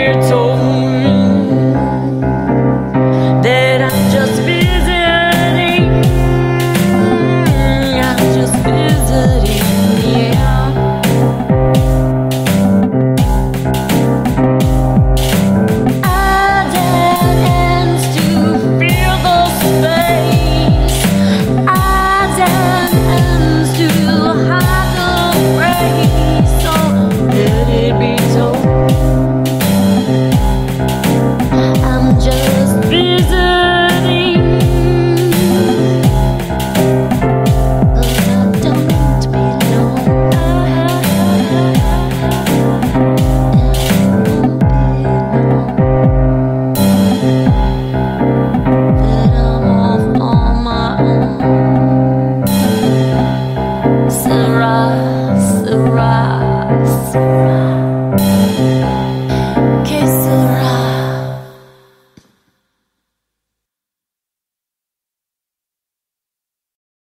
told that I'm just visiting. I'm just visiting, yeah. I dance to feel the space. I dance to hide the grace. So let it be told, I'm just visiting, 'cause I don't belong. That I'm off on my own. Sarah, Sarah, Sarah.